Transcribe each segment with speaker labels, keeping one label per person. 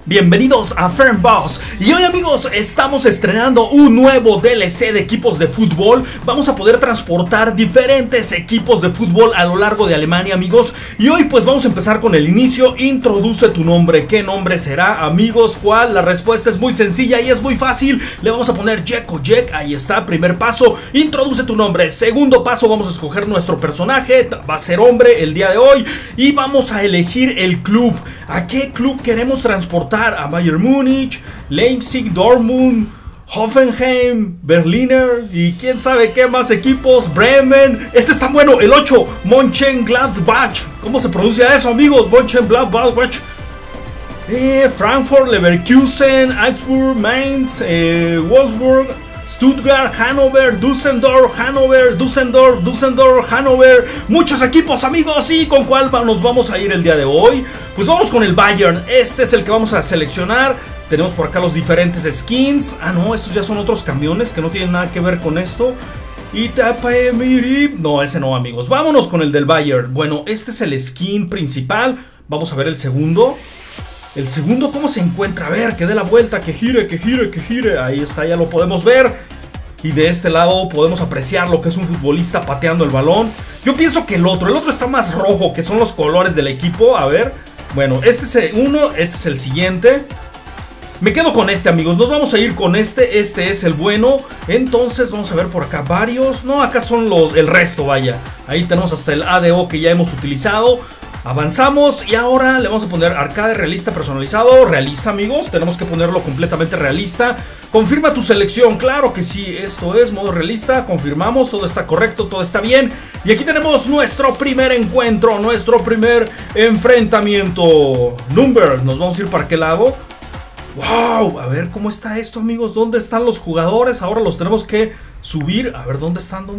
Speaker 1: Bienvenidos a Fernboss. Y hoy, amigos, estamos estrenando un nuevo DLC de equipos de fútbol. Vamos a poder transportar diferentes equipos de fútbol a lo largo de Alemania, amigos. Y hoy pues vamos a empezar con el inicio. Introduce tu nombre. ¿Qué nombre será, amigos? ¿Cuál? La respuesta es muy sencilla y es muy fácil. Le vamos a poner Jack o Jack. Ahí está, primer paso. Introduce tu nombre. Segundo paso, vamos a escoger nuestro personaje. Va a ser hombre el día de hoy. Y vamos a elegir el club. ¿A qué club queremos transportar? A Bayern Múnich, Leipzig, Dortmund, Hoffenheim, Berliner y quién sabe qué más equipos. Bremen. Este está bueno, el 8, Mönchengladbach. ¿Cómo se pronuncia eso, amigos? Mönchengladbach. Frankfurt, Leverkusen, Augsburg, Mainz, Wolfsburg, Stuttgart, Hannover, Düsseldorf, Hannover. Muchos equipos, amigos. ¿Y con cuál nos vamos a ir el día de hoy? Pues vamos con el Bayern. Este es el que vamos a seleccionar. Tenemos por acá los diferentes skins. Ah, no, estos ya son otros camiones que no tienen nada que ver con esto. No, ese no, amigos. Vámonos con el del Bayern. Bueno, este es el skin principal. Vamos a ver el segundo. El segundo, ¿cómo se encuentra? A ver, que dé la vuelta, que gire. Ahí está, ya lo podemos ver. Y de este lado podemos apreciar lo que es un futbolista pateando el balón. Yo pienso que el otro está más rojo, que son los colores del equipo. A ver, bueno, este es uno, este es el siguiente. Me quedo con este, amigos, nos vamos a ir con este es el bueno. Entonces vamos a ver por acá varios. No, acá son el resto, vaya. Ahí tenemos hasta el ADO que ya hemos utilizado. Avanzamos y ahora le vamos a poner arcade realista personalizado. Realista, amigos, tenemos que ponerlo completamente realista. Confirma tu selección, claro que sí, esto es modo realista. Confirmamos, todo está correcto, todo está bien. Y aquí tenemos nuestro primer encuentro, nuestro primer enfrentamiento. Number, nos vamos a ir para aquel lado. ¡Wow! A ver cómo está esto, amigos. ¿Dónde están los jugadores? Ahora los tenemos que subir. A ver, ¿dónde están?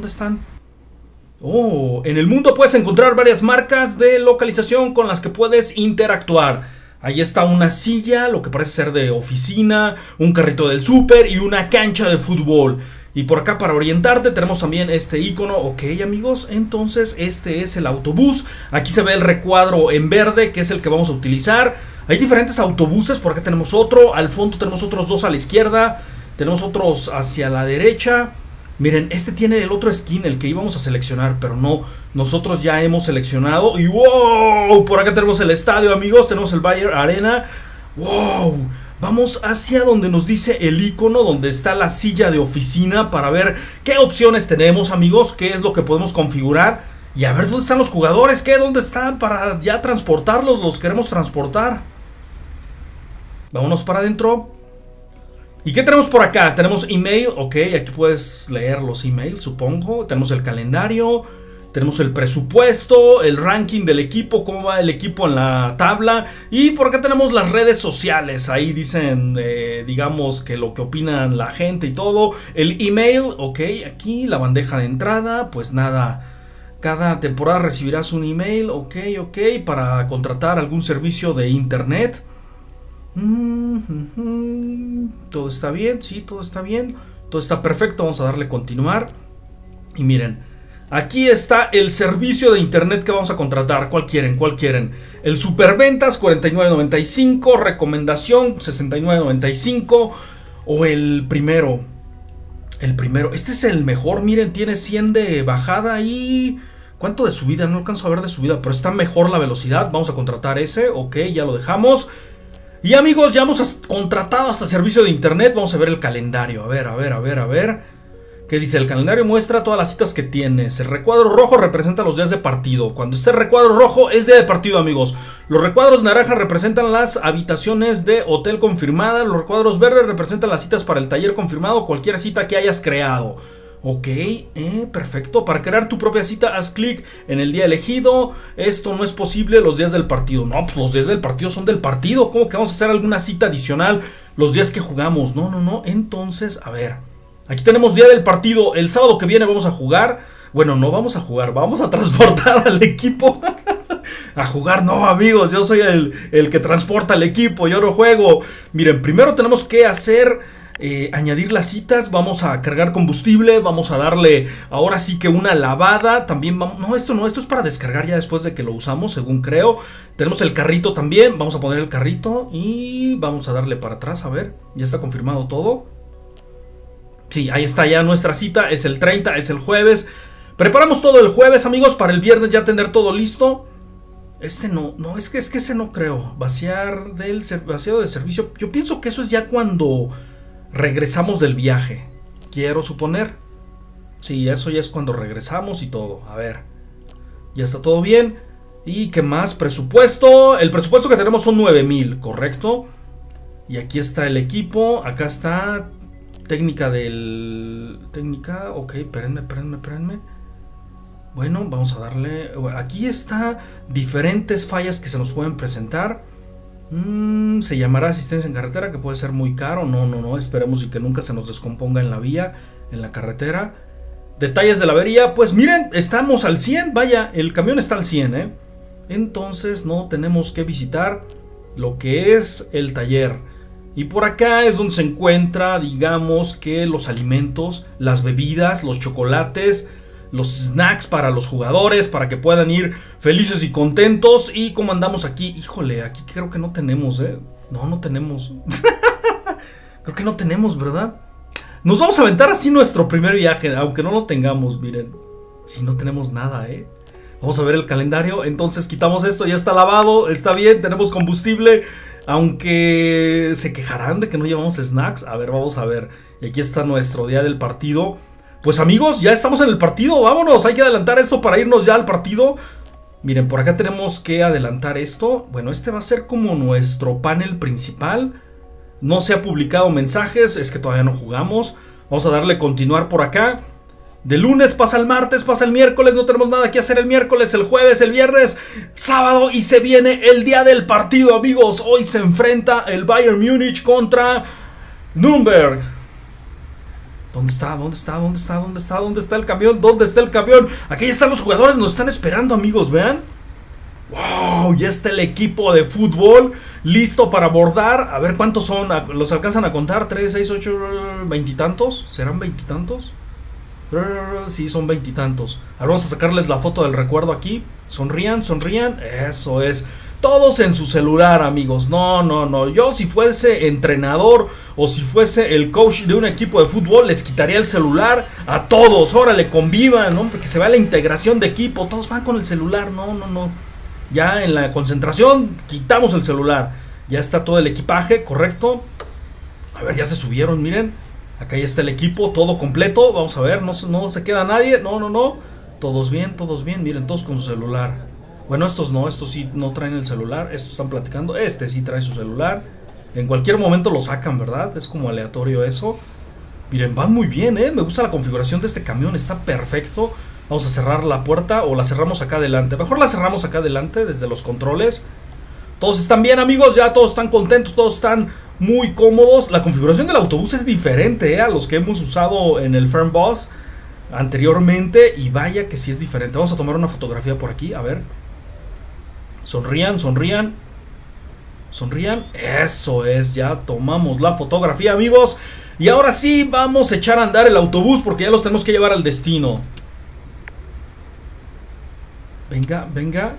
Speaker 1: Oh, en el mundo puedes encontrar varias marcas de localización con las que puedes interactuar. Ahí está una silla, lo que parece ser de oficina, un carrito del súper y una cancha de fútbol. Y por acá para orientarte tenemos también este icono. Ok, amigos, entonces este es el autobús. Aquí se ve el recuadro en verde, que es el que vamos a utilizar. Hay diferentes autobuses, por acá tenemos otro. Al fondo tenemos otros dos a la izquierda. Tenemos otros hacia la derecha. Miren, este tiene el otro skin, el que íbamos a seleccionar, pero no, nosotros ya hemos seleccionado. Y wow, por acá tenemos el estadio, amigos, tenemos el Bayern Arena. Wow, vamos hacia donde nos dice el icono, donde está la silla de oficina, para ver qué opciones tenemos, amigos, qué es lo que podemos configurar. Y a ver dónde están los jugadores, dónde están para ya transportarlos, los queremos transportar. Vámonos para adentro. ¿Y qué tenemos por acá? Tenemos email, ok, aquí puedes leer los emails, supongo. Tenemos el calendario, tenemos el presupuesto, el ranking del equipo, cómo va el equipo en la tabla. Y por acá tenemos las redes sociales, ahí dicen, digamos, que lo que opinan la gente y todo. El email, ok, aquí la bandeja de entrada, pues nada. Cada temporada recibirás un email, ok, para contratar algún servicio de internet. Todo está bien, sí, todo está bien. Todo está perfecto, vamos a darle continuar. Y miren, aquí está el servicio de internet que vamos a contratar. ¿Cuál quieren? El superventas, 49.95. Recomendación, 69.95. O el primero. Este es el mejor, miren, tiene 100 de bajada y... ¿cuánto de subida? No alcanzo a ver de subida, pero está mejor la velocidad. Vamos a contratar ese, ok, ya lo dejamos. Y amigos, ya hemos contratado hasta servicio de internet. Vamos a ver el calendario. A ver. ¿Qué dice? El calendario muestra todas las citas que tienes. El recuadro rojo representa los días de partido. Cuando esté el recuadro rojo es día de partido, amigos. Los recuadros naranjas representan las habitaciones de hotel confirmadas. Los recuadros verdes representan las citas para el taller confirmado. Cualquier cita que hayas creado. Ok, perfecto. Para crear tu propia cita, haz clic en el día elegido. Esto no es posible los días del partido. No, pues los días del partido son del partido. ¿Cómo que vamos a hacer alguna cita adicional los días que jugamos? No. Entonces, a ver. Aquí tenemos día del partido. El sábado que viene vamos a jugar. Bueno, no vamos a jugar. Vamos a transportar al equipo. A jugar, no, amigos. Yo soy el que transporta al equipo. Yo no juego. Miren, primero tenemos que hacer... añadir las citas, vamos a cargar combustible, vamos a darle ahora sí que una lavada, también vamos, no, esto es para descargar ya después de que lo usamos, según creo. Tenemos el carrito también, vamos a poner el carrito y vamos a darle para atrás, a ver, ya está confirmado todo. Sí, ahí está ya nuestra cita, es el 30, es el jueves. Preparamos todo el jueves, amigos, para el viernes ya tener todo listo. Es que ese no creo. Vaciado del servicio. Yo pienso que eso es ya cuando regresamos del viaje, quiero suponer. Sí, eso ya es cuando regresamos y todo. A ver, ya está todo bien. ¿Y qué más? Presupuesto. El presupuesto que tenemos son 9,000, correcto. Y aquí está el equipo. Acá está técnica, ok, espérenme. Bueno, vamos a darle. Aquí está diferentes fallas que se nos pueden presentar. Se llamará asistencia en carretera, que puede ser muy caro. No, esperemos y que nunca se nos descomponga en la vía, en la carretera. Detalles de la avería, pues miren, estamos al 100, vaya, el camión está al 100, Entonces no tenemos que visitar lo que es el taller. Y por acá es donde se encuentra, digamos que los alimentos, las bebidas, los chocolates, los snacks para los jugadores, para que puedan ir felices y contentos. Y como andamos aquí, híjole, aquí creo que no tenemos, no tenemos. Creo que no tenemos, ¿verdad? Nos vamos a aventar así nuestro primer viaje, aunque no lo tengamos, miren. Si no tenemos nada, Vamos a ver el calendario. Entonces quitamos esto, ya está lavado, está bien, tenemos combustible. Aunque se quejarán de que no llevamos snacks. A ver, vamos a ver. Y aquí está nuestro día del partido. Pues amigos, ya estamos en el partido, vámonos, hay que adelantar esto para irnos ya al partido. Miren, por acá tenemos que adelantar esto. Bueno, este va a ser como nuestro panel principal. No se ha publicado mensajes, es que todavía no jugamos. Vamos a darle continuar por acá. De lunes pasa el martes, pasa el miércoles, no tenemos nada que hacer el miércoles, el jueves, el viernes, sábado y se viene el día del partido, amigos. Hoy se enfrenta el Bayern Múnich contra Nürnberg. ¿Dónde está el camión? ¿Dónde está el camión? Aquí están los jugadores, nos están esperando, amigos, vean. ¡Wow! Ya está el equipo de fútbol listo para abordar. A ver cuántos son, ¿los alcanzan a contar? 3, 6, 8, veintitantos. ¿Serán veintitantos? Sí, son veintitantos. Ahora vamos a sacarles la foto del recuerdo aquí. Sonrían. Eso es. Todos en su celular, amigos. No. Yo si fuese entrenador o si fuese el coach de un equipo de fútbol, les quitaría el celular a todos. Órale, convivan, ¿no? Porque se vea la integración de equipo. Todos van con el celular. No. Ya en la concentración quitamos el celular. Ya está todo el equipaje, correcto. A ver, ya se subieron, miren. Acá ya está el equipo, todo completo. Vamos a ver, no se queda nadie. No. Todos bien, miren, todos con su celular. Bueno, estos sí no traen el celular. Estos están platicando, este sí trae su celular. En cualquier momento lo sacan, ¿verdad? Es como aleatorio eso. Miren, van muy bien, me gusta la configuración de este camión, está perfecto. Vamos a cerrar la puerta o la cerramos acá adelante. Mejor la cerramos acá adelante desde los controles. Todos están bien, amigos, ya todos están contentos, todos están muy cómodos. La configuración del autobús es diferente a los que hemos usado en el Fernbus anteriormente. Y vaya que sí es diferente. Vamos a tomar una fotografía por aquí, a ver. Sonrían. Eso es, ya tomamos la fotografía, amigos. Y ahora sí, vamos a echar a andar el autobús porque ya los tenemos que llevar al destino. Venga.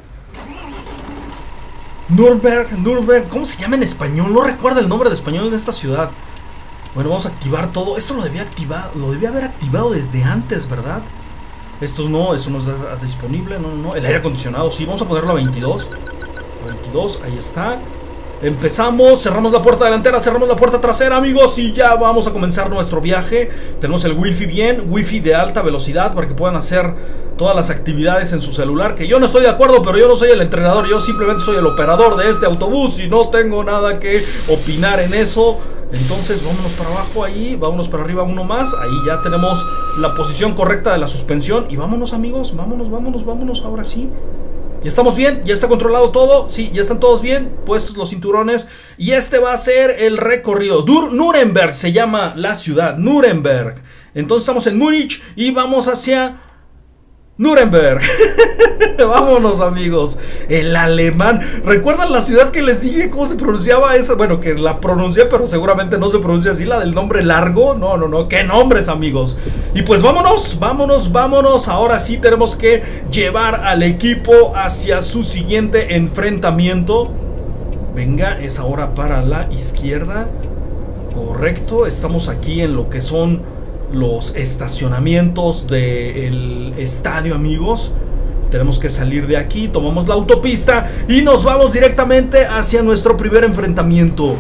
Speaker 1: Nürnberg, ¿cómo se llama en español? No recuerdo el nombre de español de esta ciudad. Bueno, vamos a activar todo. Esto lo debía haber activado desde antes, ¿verdad? Eso no está disponible, no. El aire acondicionado, sí, vamos a ponerlo a 22. 22, ahí está. Empezamos, cerramos la puerta delantera, cerramos la puerta trasera, amigos, y ya vamos a comenzar nuestro viaje. Tenemos el wifi bien, wifi de alta velocidad para que puedan hacer todas las actividades en su celular. Que yo no estoy de acuerdo, pero yo no soy el entrenador, yo simplemente soy el operador de este autobús y no tengo nada que opinar en eso. Entonces vámonos para abajo ahí, vámonos para arriba uno más. Ahí ya tenemos la posición correcta de la suspensión. Y vámonos, amigos, vámonos, ahora sí. Ya estamos bien, ya está controlado todo. Sí, ya están todos bien, puestos los cinturones. Y este va a ser el recorrido. Nuremberg se llama la ciudad, Nuremberg. Entonces estamos en Múnich y vamos hacia Nuremberg. Vámonos, amigos. El alemán. ¿Recuerdan la ciudad que les dije cómo se pronunciaba esa? Bueno, que la pronuncié, pero seguramente no se pronuncia así, la del nombre largo. No, no, no. ¿Qué nombres, amigos? Y pues vámonos, vámonos, vámonos. Ahora sí tenemos que llevar al equipo hacia su siguiente enfrentamiento. Venga, es ahora para la izquierda. Correcto, estamos aquí en lo que son los estacionamientos del estadio, amigos. Tenemos que salir de aquí, tomamos la autopista y nos vamos directamente hacia nuestro primer enfrentamiento.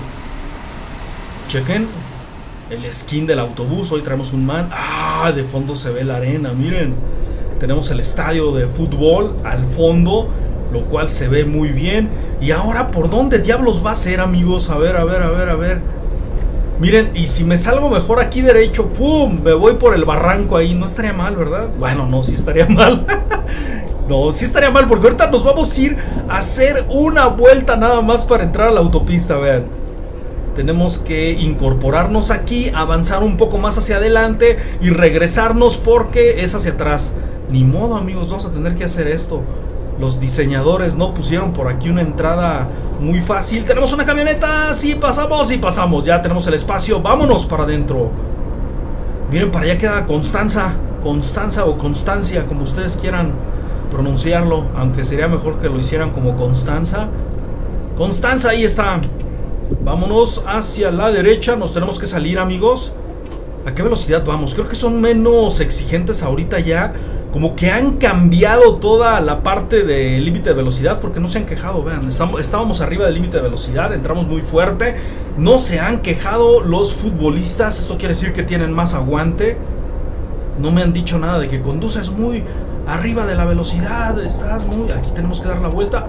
Speaker 1: Chequen el skin del autobús, hoy traemos un man. Ah, de fondo se ve la arena, miren. Tenemos el estadio de fútbol al fondo, lo cual se ve muy bien. Y ahora, ¿por dónde diablos va a ser, amigos? A ver, a ver, a ver, a ver. Miren, y si me salgo mejor aquí derecho, ¡pum! Me voy por el barranco ahí. No estaría mal, ¿verdad? Bueno, no, sí estaría mal. No, sí estaría mal, porque ahorita nos vamos a ir a hacer una vuelta nada más para entrar a la autopista, vean. Tenemos que incorporarnos aquí, avanzar un poco más hacia adelante y regresarnos porque es hacia atrás. Ni modo, amigos, vamos a tener que hacer esto. Los diseñadores no pusieron por aquí una entrada muy fácil. Tenemos una camioneta, sí, pasamos y pasamos. Ya tenemos el espacio, vámonos para adentro. Miren, para allá queda Constanza. Constanza o Constancia, como ustedes quieran pronunciarlo, aunque sería mejor que lo hicieran como Constanza. Constanza, ahí está. Vámonos hacia la derecha. Nos tenemos que salir, amigos. ¿A qué velocidad vamos? Creo que son menos exigentes ahorita ya. Como que han cambiado toda la parte del límite de velocidad, porque no se han quejado, vean, estábamos arriba del límite de velocidad, entramos muy fuerte, no se han quejado los futbolistas, esto quiere decir que tienen más aguante. No me han dicho nada de que conduces muy arriba de la velocidad, estás muy... Aquí tenemos que dar la vuelta,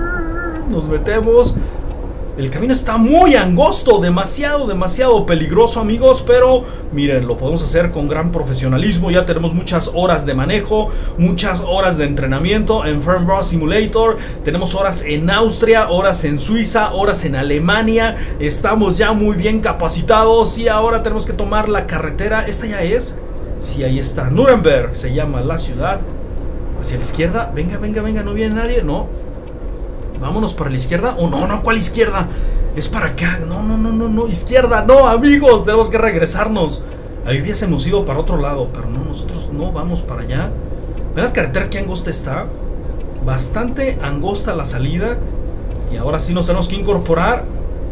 Speaker 1: nos metemos. El camino está muy angosto, demasiado, demasiado peligroso, amigos, pero miren, lo podemos hacer con gran profesionalismo. Ya tenemos muchas horas de manejo, muchas horas de entrenamiento en Fernbus Simulator. Tenemos horas en Austria, horas en Suiza, horas en Alemania. Estamos ya muy bien capacitados y ahora tenemos que tomar la carretera. ¿Esta ya es? Sí, ahí está. Nuremberg se llama la ciudad. Hacia la izquierda. Venga, venga, venga, ¿no viene nadie? No. Vámonos para la izquierda. Oh, no, no, ¿cuál izquierda? Es para acá. No, no, no, no, no, izquierda. No, amigos, tenemos que regresarnos. Ahí hubiésemos ido para otro lado, pero no, nosotros no vamos para allá. ¿Ven la carretera qué angosta está? Bastante angosta la salida. Y ahora sí nos tenemos que incorporar.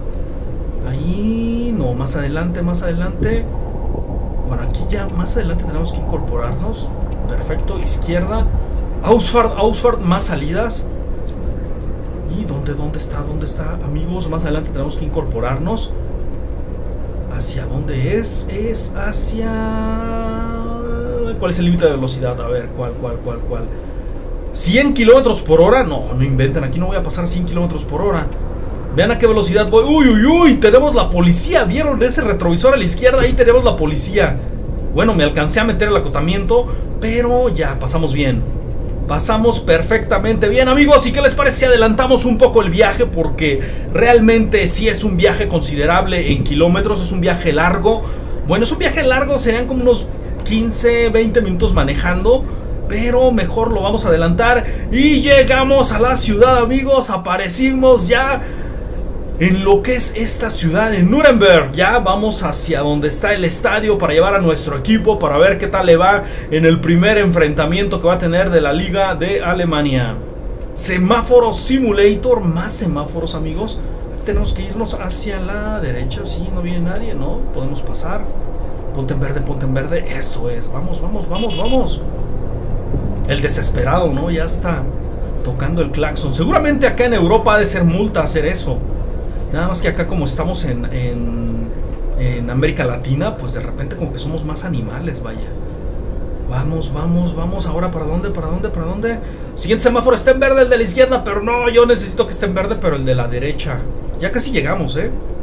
Speaker 1: Ahí, no, más adelante, más adelante. Bueno, aquí ya, más adelante tenemos que incorporarnos. Perfecto, izquierda. Ausfahrt, más salidas. ¿Y dónde está? ¿Dónde está? Amigos, más adelante tenemos que incorporarnos. ¿Hacia dónde es? Es hacia... ¿Cuál es el límite de velocidad? A ver, ¿cuál? ¿100 kilómetros por hora? No, no inventen, aquí no voy a pasar 100 kilómetros por hora. Vean a qué velocidad voy. ¡Uy, uy, uy! Tenemos la policía. ¿Vieron ese retrovisor a la izquierda? Ahí tenemos la policía. Bueno, me alcancé a meter el acotamiento, pero ya pasamos bien. Pasamos perfectamente bien, amigos. ¿Y qué les parece si adelantamos un poco el viaje? Porque realmente sí es un viaje considerable en kilómetros. Es un viaje largo. Bueno, es un viaje largo, serían como unos 15, 20 minutos manejando, pero mejor lo vamos a adelantar. Y llegamos a la ciudad, amigos. Aparecimos ya en lo que es esta ciudad, en Nuremberg. Ya vamos hacia donde está el estadio para llevar a nuestro equipo, para ver qué tal le va en el primer enfrentamiento que va a tener de la Liga de Alemania. Semáforo Simulator, más semáforos, amigos. Tenemos que irnos hacia la derecha. Sí, no viene nadie, ¿no? Podemos pasar. Ponte en verde, eso es. Vamos, vamos, vamos, vamos. El desesperado, ¿no? Ya está tocando el claxon. Seguramente acá en Europa ha de ser multa hacer eso. Nada más que acá, como estamos en América Latina, pues de repente como que somos más animales, vaya. Vamos, vamos, vamos. Ahora, ¿para dónde? ¿Para dónde? ¿Para dónde? Siguiente semáforo está en verde, el de la izquierda, pero no, yo necesito que esté en verde, pero el de la derecha. Ya casi llegamos,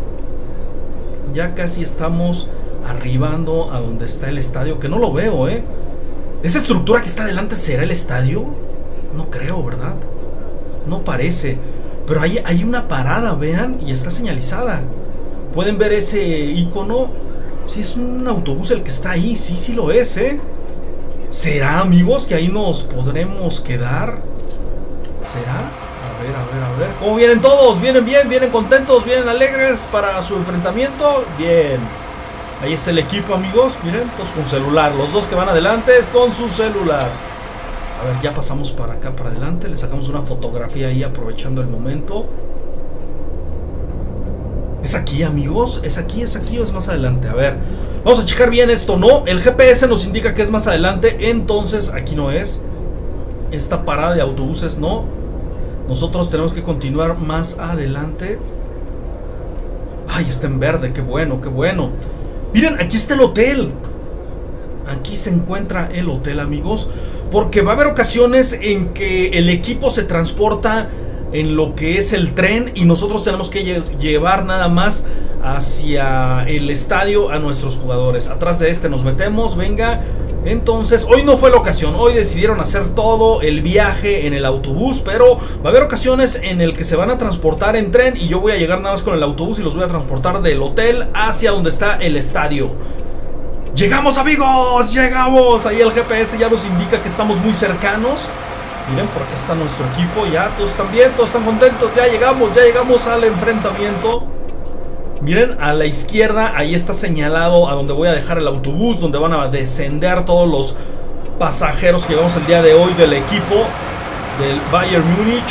Speaker 1: Ya casi estamos arribando a donde está el estadio, que no lo veo, ¿Esa estructura que está adelante será el estadio? No creo, ¿verdad? No parece. Pero ahí hay una parada, vean, y está señalizada. ¿Pueden ver ese icono? Sí, es un autobús el que está ahí, sí, sí lo es, ¿Será, amigos, que ahí nos podremos quedar? ¿Será? A ver. ¿Cómo vienen todos? ¿Vienen bien? ¿Vienen contentos? ¿Vienen alegres para su enfrentamiento? Bien. Ahí está el equipo, amigos. Miren, todos con celular. Los dos que van adelante con su celular. A ver, ya pasamos para acá, para adelante. Le sacamos una fotografía ahí aprovechando el momento. ¿Es aquí, amigos? ¿Es aquí o es más adelante? A ver, vamos a checar bien esto. No, el GPS nos indica que es más adelante. Entonces aquí no es. Esta parada de autobuses no. Nosotros tenemos que continuar más adelante. Ay, está en verde, qué bueno, qué bueno. Miren, aquí está el hotel. Aquí se encuentra el hotel, amigos. Porque va a haber ocasiones en que el equipo se transporta en lo que es el tren y nosotros tenemos que llevar nada más hacia el estadio a nuestros jugadores. Atrás de este nos metemos, venga. Entonces, hoy no fue la ocasión. Hoy decidieron hacer todo el viaje en el autobús, pero va a haber ocasiones en el que se van a transportar en tren y yo voy a llegar nada más con el autobús y los voy a transportar del hotel hacia donde está el estadio. ¡Llegamos, amigos! ¡Llegamos! Ahí el GPS ya nos indica que estamos muy cercanos. Miren, por aquí está nuestro equipo. Ya, todos están bien, todos están contentos. Ya llegamos al enfrentamiento. Miren, a la izquierda, ahí está señalado a donde voy a dejar el autobús, donde van a descender todos los pasajeros que llevamos el día de hoy del equipo del Bayern Múnich.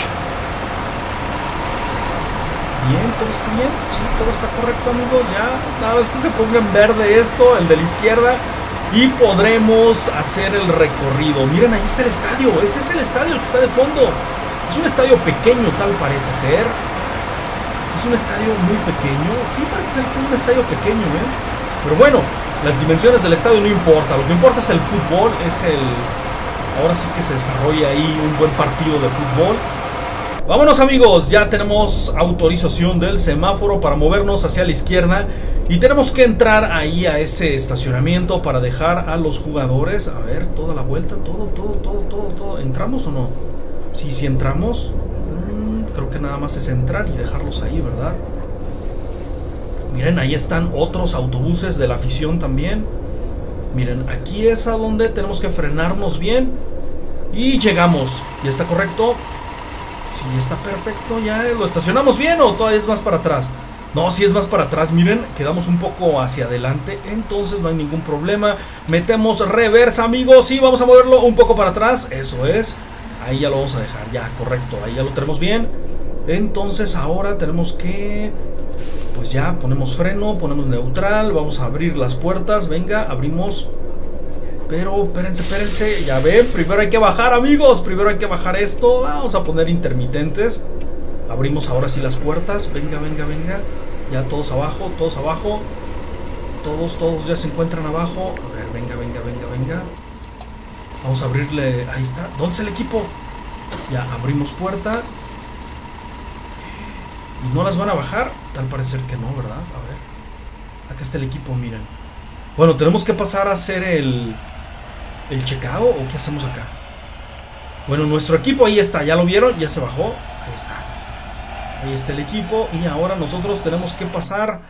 Speaker 1: Bien, todo está bien, sí, todo está correcto, amigos. Ya, nada más que se ponga en verde esto, el de la izquierda, y podremos hacer el recorrido. Miren, ahí está el estadio. Ese es el estadio el que está de fondo. Es un estadio pequeño, tal parece ser. Es un estadio muy pequeño. Sí, parece ser un estadio pequeño, ¿eh? Pero bueno, las dimensiones del estadio no importa. Lo que importa es el fútbol. Ahora sí que se desarrolla ahí un buen partido de fútbol. Vámonos, amigos. Ya tenemos autorización del semáforo para movernos hacia la izquierda. Y tenemos que entrar ahí a ese estacionamiento para dejar a los jugadores. A ver, toda la vuelta, todo. ¿Entramos o no? Sí entramos. Creo que nada más es entrar y dejarlos ahí, ¿verdad? Miren, ahí están otros autobuses de la afición también. Miren, aquí es a donde tenemos que frenarnos bien. Y llegamos. ¿Ya está correcto? Sí, está perfecto. ¿Ya lo estacionamos bien o todavía es más para atrás? No, sí es más para atrás. Miren, quedamos un poco hacia adelante. Entonces no hay ningún problema. Metemos reversa, amigos. Y vamos a moverlo un poco para atrás. Eso es. Ahí ya lo vamos a dejar, ya, correcto, ahí ya lo tenemos bien. Entonces ahora tenemos que, pues ya, ponemos freno, ponemos neutral. Vamos a abrir las puertas, venga, abrimos. Pero, espérense, ya ven, primero hay que bajar, amigos. Primero hay que bajar esto, vamos a poner intermitentes. Abrimos ahora sí las puertas, venga. Ya todos abajo. Todos ya se encuentran abajo. A ver, venga. Vamos a abrirle, ahí está. ¿Dónde está el equipo? Ya, abrimos puerta. ¿Y no las van a bajar? Tal parecer que no, ¿verdad? A ver. Acá está el equipo, miren. Bueno, tenemos que pasar a hacer el checado, ¿o qué hacemos acá? Bueno, nuestro equipo ahí está, ¿ya lo vieron? Ya se bajó, ahí está. Ahí está el equipo y ahora nosotros tenemos que pasar.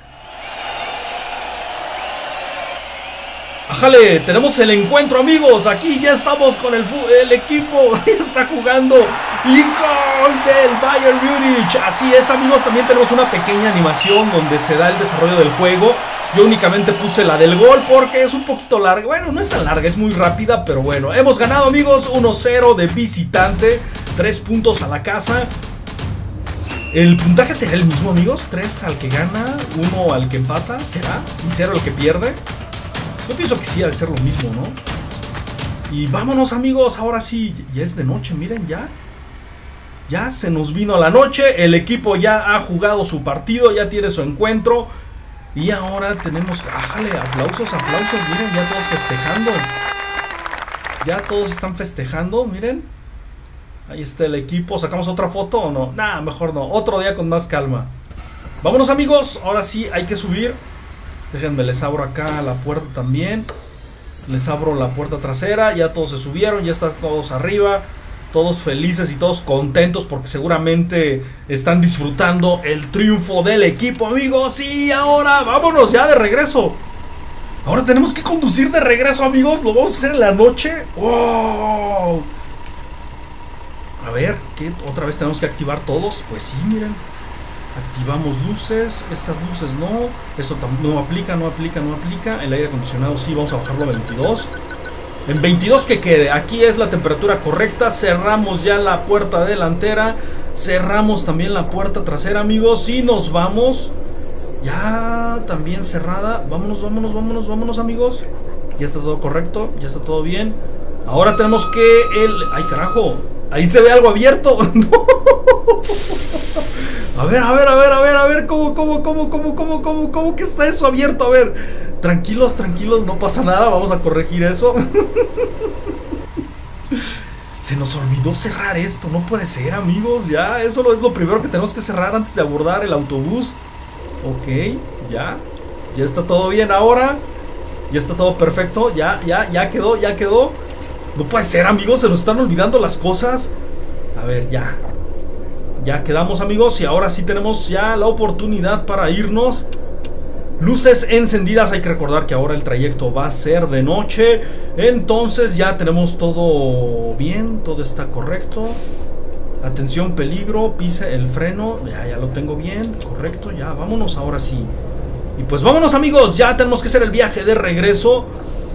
Speaker 1: ¡Ájale! Tenemos el encuentro, amigos. Aquí ya estamos con el equipo. Está jugando. Y gol del Bayern Múnich. Así es, amigos. También tenemos una pequeña animación donde se da el desarrollo del juego. Yo únicamente puse la del gol porque es un poquito larga. Bueno, no es tan larga, es muy rápida, pero bueno. Hemos ganado, amigos. 1-0 de visitante. 3 puntos a la casa. ¿El puntaje será el mismo, amigos? 3 al que gana, 1 al que empata. ¿Será? ¿Y 0 al que pierde? Yo pienso que sí, ha de ser lo mismo, ¿no? Y vámonos, amigos, ahora sí. Ya es de noche, miren, ya se nos vino la noche. El equipo ya ha jugado su partido, ya tiene su encuentro. Y ahora tenemos... ¡Ájale! Aplausos, miren, ya todos festejando. Ya todos están festejando, miren. Ahí está el equipo. ¿Sacamos otra foto o no? Nah, mejor no, otro día con más calma. Vámonos, amigos, ahora sí hay que subir. Déjenme, les abro acá la puerta también. Les abro la puerta trasera. Ya todos se subieron, ya están todos arriba. Todos felices y todos contentos porque seguramente están disfrutando el triunfo del equipo, amigos. Y ahora vámonos ya de regreso. Ahora tenemos que conducir de regreso, amigos. Lo vamos a hacer en la noche. ¡Wow! A ver, ¿qué? ¿Otra vez tenemos que activar todos? Pues sí, miren. Activamos luces. Estas luces no. Esto no aplica, no aplica, no aplica. El aire acondicionado sí, vamos a bajarlo a 22. En 22 que quede. Aquí es la temperatura correcta. Cerramos ya la puerta delantera. Cerramos también la puerta trasera, amigos. Y nos vamos. Ya también cerrada. Vámonos, vámonos, vámonos, vámonos, amigos. Ya está todo correcto. Ya está todo bien. Ahora tenemos que ¡ay, carajo! Ahí se ve algo abierto. A ver, a ver, a ver, a ver, a ver. ¿Cómo que está eso abierto? A ver. Tranquilos, tranquilos, no pasa nada. Vamos a corregir eso. Se nos olvidó cerrar esto. No puede ser, amigos. Ya, eso es lo primero que tenemos que cerrar antes de abordar el autobús. Ok, ya. Ya está todo bien ahora. Ya está todo perfecto. Ya quedó, ya quedó. No puede ser, amigos. Se nos están olvidando las cosas. A ver, ya. Ya quedamos, amigos. Y ahora sí tenemos ya la oportunidad para irnos. Luces encendidas. Hay que recordar que ahora el trayecto va a ser de noche. Entonces ya tenemos todo bien. Todo está correcto. Atención, peligro. Pise el freno. Ya lo tengo bien. Correcto, ya. Vámonos ahora sí. Y pues vámonos, amigos. Ya tenemos que hacer el viaje de regreso.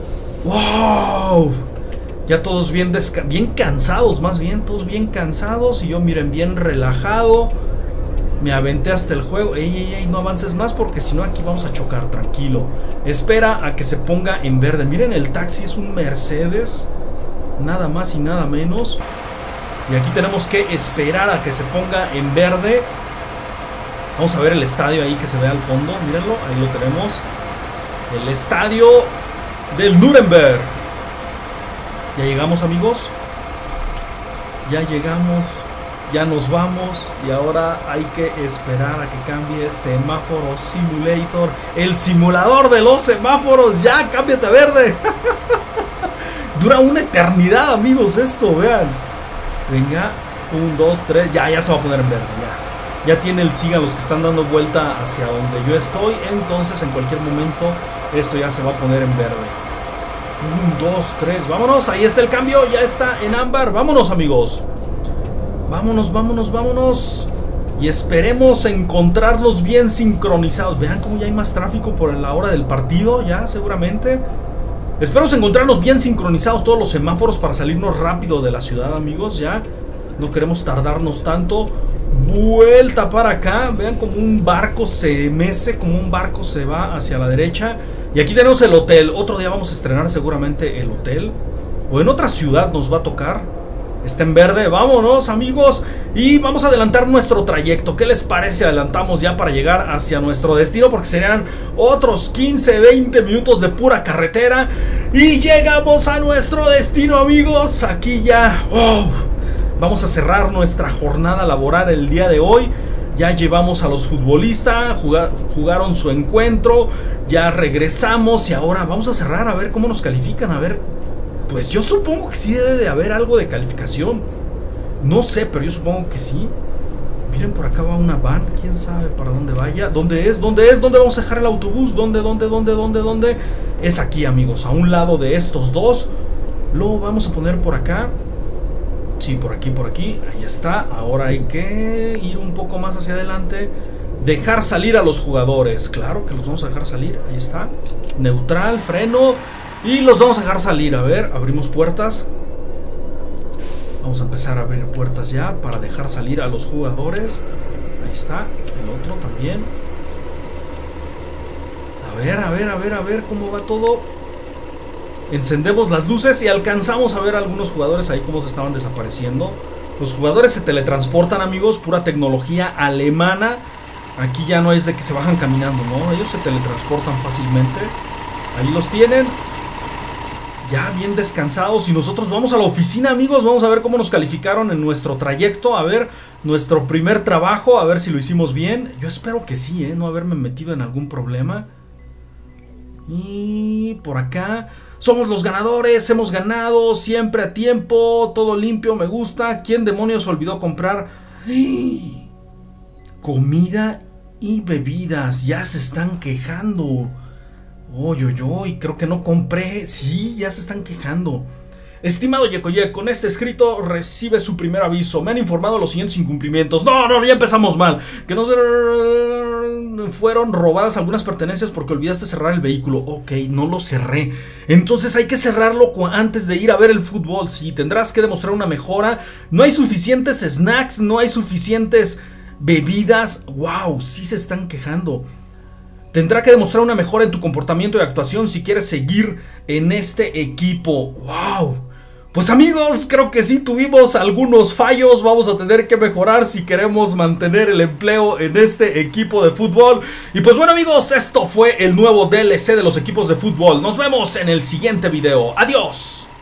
Speaker 1: ¡Wow! Ya todos bien cansados, más bien. Todos bien cansados. Y yo, miren, bien relajado. Me aventé hasta el juego. Ey, no avances más porque si no aquí vamos a chocar. Tranquilo. Espera a que se ponga en verde. Miren, el taxi es un Mercedes. Nada más y nada menos. Y aquí tenemos que esperar a que se ponga en verde. Vamos a ver el estadio ahí que se ve al fondo. Mírenlo, ahí lo tenemos. El estadio del Nuremberg. Ya llegamos, amigos. Ya llegamos. Ya nos vamos. Y ahora hay que esperar a que cambie Semáforo Simulator. El simulador de los semáforos. Ya, cámbiate a verde. Dura una eternidad, amigos, esto, vean. Venga, 1, 2, 3. Ya se va a poner en verde, ya. Ya tiene el siga los que están dando vuelta hacia donde yo estoy. Entonces en cualquier momento esto ya se va a poner en verde. 1, 2, 3, vámonos. Ahí está el cambio, ya está en ámbar. Vámonos, amigos. Vámonos, vámonos, vámonos. Y esperemos encontrarlos bien sincronizados. Vean cómo ya hay más tráfico por la hora del partido. Ya seguramente. Esperamos encontrarnos bien sincronizados todos los semáforos para salirnos rápido de la ciudad, amigos. Ya no queremos tardarnos tanto. Vuelta para acá. Vean como un barco se mece, como un barco se va hacia la derecha. Y aquí tenemos el hotel. Otro día vamos a estrenar seguramente el hotel. O en otra ciudad nos va a tocar. Está en verde, vámonos, amigos. Y vamos a adelantar nuestro trayecto. ¿Qué les parece? Adelantamos ya para llegar hacia nuestro destino, porque serían otros 15-20 minutos de pura carretera. Y llegamos a nuestro destino, amigos. Aquí ya vamos a cerrar nuestra jornada laboral el día de hoy. Ya llevamos a los futbolistas, jugaron su encuentro. Ya regresamos y ahora vamos a cerrar a ver cómo nos califican. A ver, pues yo supongo que sí debe de haber algo de calificación. No sé, pero yo supongo que sí. Miren, por acá va una van. ¿Quién sabe para dónde vaya? ¿Dónde es? ¿Dónde es? ¿Dónde vamos a dejar el autobús? ¿Dónde? Es aquí, amigos, a un lado de estos dos. Lo vamos a poner por acá. Sí, por aquí, por aquí. Ahí está. Ahora hay que ir un poco más hacia adelante. Dejar salir a los jugadores. Claro que los vamos a dejar salir. Ahí está. Neutral, freno. Y los vamos a dejar salir. A ver, abrimos puertas. Vamos a empezar a abrir puertas ya para dejar salir a los jugadores. Ahí está. El otro también. A ver cómo va todo. Encendemos las luces y alcanzamos a ver a algunos jugadores ahí como se estaban desapareciendo. Los jugadores se teletransportan, amigos. Pura tecnología alemana. Aquí ya no es de que se bajan caminando, ¿no? Ellos se teletransportan fácilmente. Ahí los tienen. Ya bien descansados. Y nosotros vamos a la oficina, amigos. Vamos a ver cómo nos calificaron en nuestro trayecto. A ver, nuestro primer trabajo. A ver si lo hicimos bien. Yo espero que sí, no haberme metido en algún problema. Y por acá somos los ganadores. Hemos ganado siempre a tiempo. Todo limpio, me gusta. ¿Quién demonios olvidó comprar comida y bebidas? Ya se están quejando. Uy, uy, uy, creo que no compré. Sí, ya se están quejando. Estimado Yekoye, con este escrito recibe su primer aviso. Me han informado los siguientes incumplimientos. No, ya empezamos mal. Que no fueron robadas algunas pertenencias porque olvidaste cerrar el vehículo. Ok, no lo cerré. Entonces hay que cerrarlo antes de ir a ver el fútbol. Sí, tendrás que demostrar una mejora. No hay suficientes snacks, no hay suficientes bebidas. Wow, sí se están quejando. Tendrá que demostrar una mejora en tu comportamiento y actuación si quieres seguir en este equipo. ¡Wow! Pues amigos, creo que sí tuvimos algunos fallos. Vamos a tener que mejorar si queremos mantener el empleo en este equipo de fútbol. Y pues bueno amigos, esto fue el nuevo DLC de los equipos de fútbol. Nos vemos en el siguiente video. ¡Adiós!